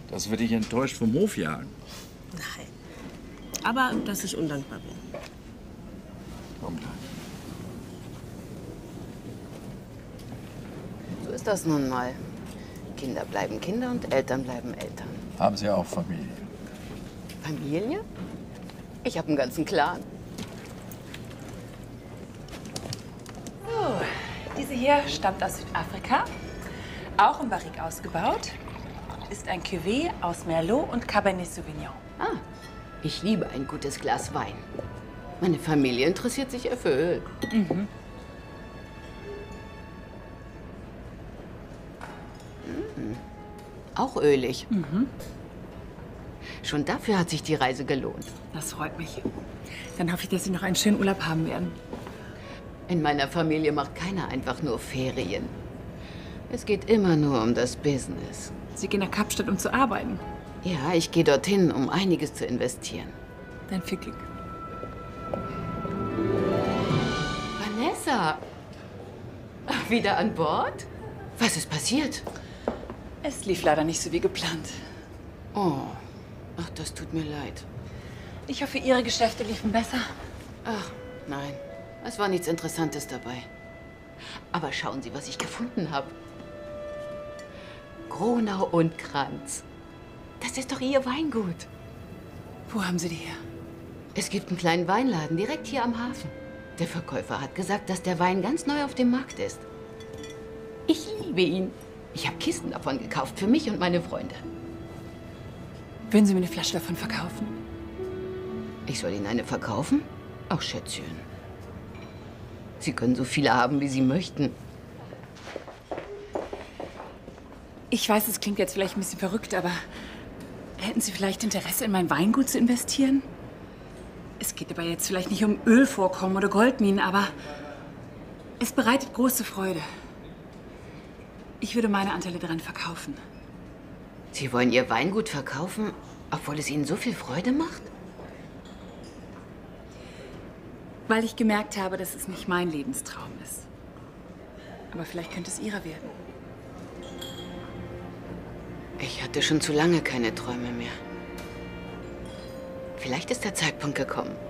dass wir dich enttäuscht vom Hof jagen. Nein. Aber dass ich undankbar bin. Komm gleich. So ist das nun mal. Kinder bleiben Kinder und Eltern bleiben Eltern. Haben Sie auch Familie? Familie? Ich habe einen ganzen Clan. So, diese hier stammt aus Südafrika, auch im Barrique ausgebaut. Ist ein Cuvée aus Merlot und Cabernet Sauvignon. Ah, ich liebe ein gutes Glas Wein. Meine Familie interessiert sich eher für Öl. Mhm. Auch ölig. Mhm. Schon dafür hat sich die Reise gelohnt. Das freut mich. Dann hoffe ich, dass Sie noch einen schönen Urlaub haben werden. In meiner Familie macht keiner einfach nur Ferien. Es geht immer nur um das Business. Sie gehen nach Kapstadt, um zu arbeiten. Ja, ich gehe dorthin, um einiges zu investieren. Dann viel Glück. Vanessa! Wieder an Bord? Was ist passiert? Es lief leider nicht so wie geplant. Oh, ach, das tut mir leid. Ich hoffe, Ihre Geschäfte liefen besser. Ach, nein. Es war nichts Interessantes dabei. Aber schauen Sie, was ich gefunden habe. Gronau und Kranz. Das ist doch Ihr Weingut. Wo haben Sie die her? Es gibt einen kleinen Weinladen direkt hier am Hafen. Der Verkäufer hat gesagt, dass der Wein ganz neu auf dem Markt ist. Ich liebe ihn. Ich habe Kisten davon gekauft, für mich und meine Freunde. Würden Sie mir eine Flasche davon verkaufen? Ich soll Ihnen eine verkaufen? Ach, Schätzchen. Sie können so viele haben, wie Sie möchten. Ich weiß, es klingt jetzt vielleicht ein bisschen verrückt, aber hätten Sie vielleicht Interesse, in mein Weingut zu investieren? Es geht dabei jetzt vielleicht nicht um Ölvorkommen oder Goldminen, aber es bereitet große Freude. Ich würde meine Anteile daran verkaufen. Sie wollen Ihr Weingut verkaufen, obwohl es Ihnen so viel Freude macht? Weil ich gemerkt habe, dass es nicht mein Lebenstraum ist. Aber vielleicht könnte es Ihrer werden. Ich hatte schon zu lange keine Träume mehr. Vielleicht ist der Zeitpunkt gekommen.